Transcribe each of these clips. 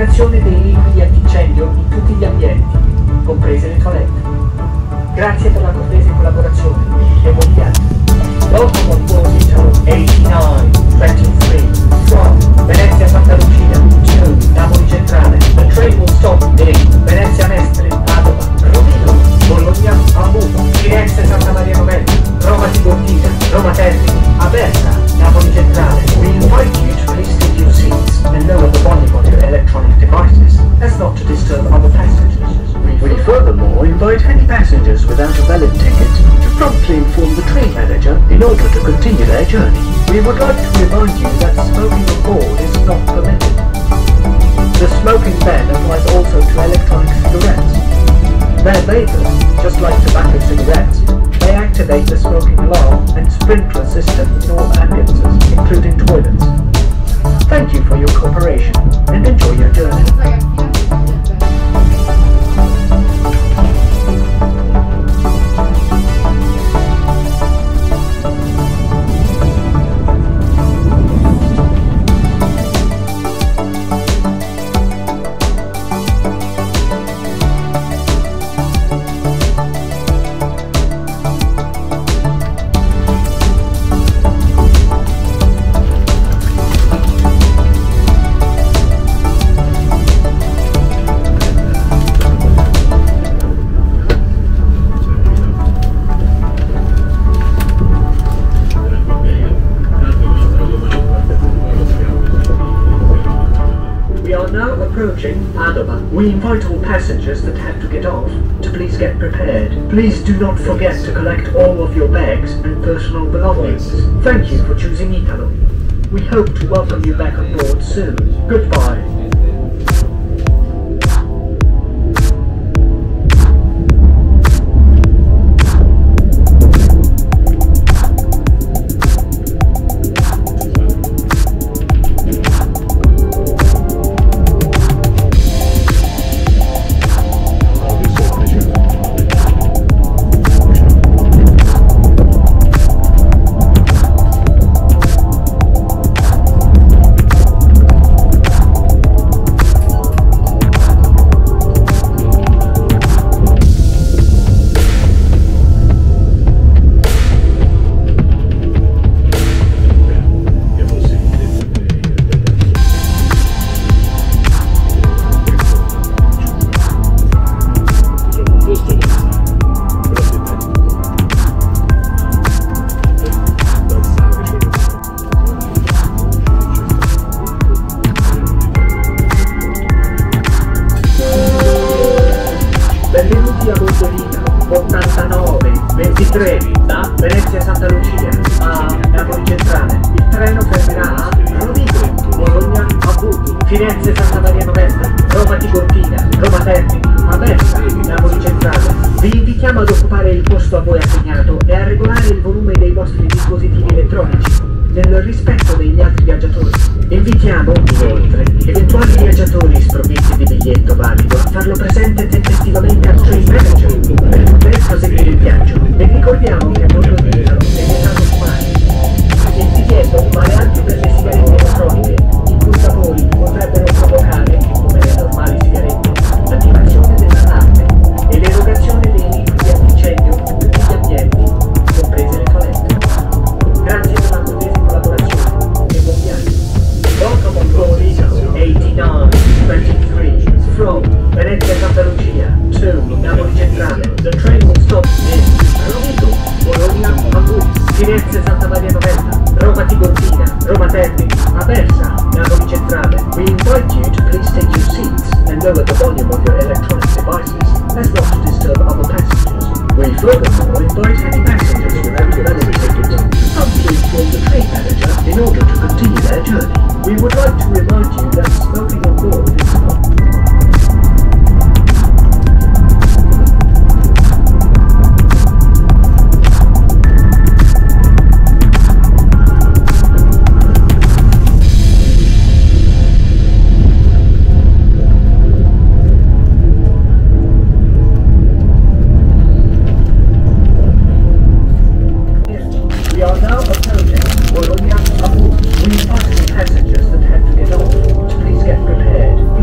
Erogazione dei liquidi antincendio in tutti gli ambienti, comprese le toilette. Grazie per la cortese collaborazione e buon viaggio. Welcome on board Italo 8923 from Venezia Santa Lucia to Napoli Centrale. The train will stop in Venezia Mestre, Padova, Rovigo, Bologna, Hamburgo, Firenze Santa Maria Novella, Roma Tiburtina, Roma Termini, Aversa, Napoli Centrale. We invite you to please take your seats and lower the volume of your electronic devices as not to disturb other passengers. We furthermore invite any passengers without a valid ticket to promptly inform the train manager in order to continue their journey. We would like to remind you that smoking on board is not permitted. The smoking ban applies also to electronic cigarettes. Their vapors, just like tobacco cigarettes, may activate the smoking alarm and sprinkler system in all ambulances, including toilets. Thank you for your cooperation and enjoy your journey. Approaching Padova. We invite all passengers that have to get off to please get prepared. Please do not forget to collect all of your bags and personal belongings. Thank you for choosing Italo. We hope to welcome you back on board soon. Goodbye. Benvenuti a bordo Italo 8923 da Venezia Santa Lucia a Napoli Centrale. Il treno fermerà a Rovigo, Bologna, Hamburgo, Firenze Santa Maria Novella, Roma Tiburtina, Roma Termini, Aversa, Napoli Centrale. Vi invitiamo ad occupare il posto a voi assegnato e a regolare il volume dei vostri dispositivi elettronici nel rispetto degli altri viaggiatori. Invitiamo, inoltre, eventuali viaggiatori sprovvisti di biglietto valido a farlo presente tempestivamente al train manager per poter proseguire il viaggio. E ricordiamo che a bordo di Italo è vietato fumare. Il divieto vale anche per le sigarette elettroniche, i cui sapori potrebbero provocare, come le normali sigarette, l'attivazione dell'allarme e l'erogazione dei liquidi antincendio in tutti gli ambienti, comprese le toilette. Grazie per la cortese collaborazione e buon viaggio. Welcome on board Italo 8923 from Venezia Santa Lucia to Napoli Centrale. The train will stop in Rovigo, Bologna, Hamburgo, Firenze Santa Maria Novella, Roma Tiburtina, Roma Termini, Aversa, Napoli Centrale. We invite you to please take your seats and lower the volume of your electronic devices as not to disturb other passengers. We furthermore invite any passengers without a valid ticket to promptly inform the train manager in order to continue their journey. We would like to remind you that smoking on board is not Bologna, Hamburgo. We invite passengers that have to get off to please get prepared.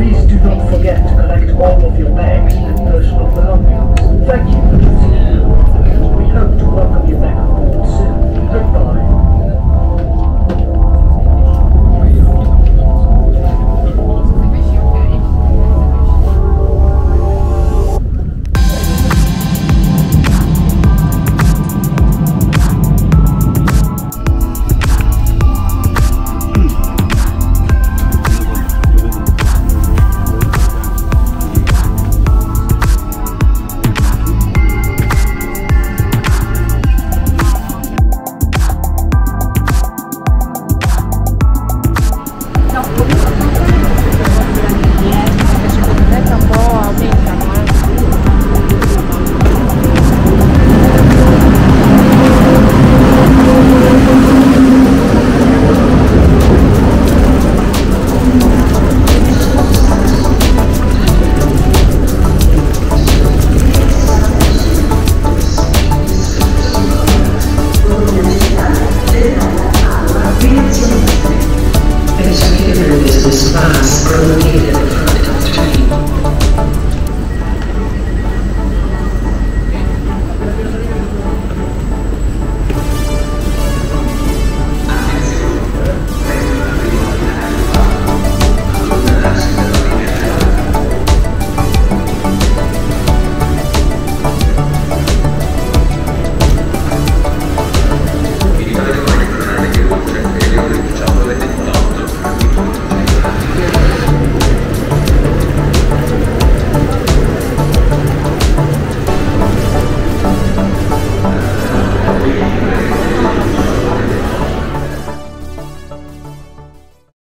Como Fiumecchio.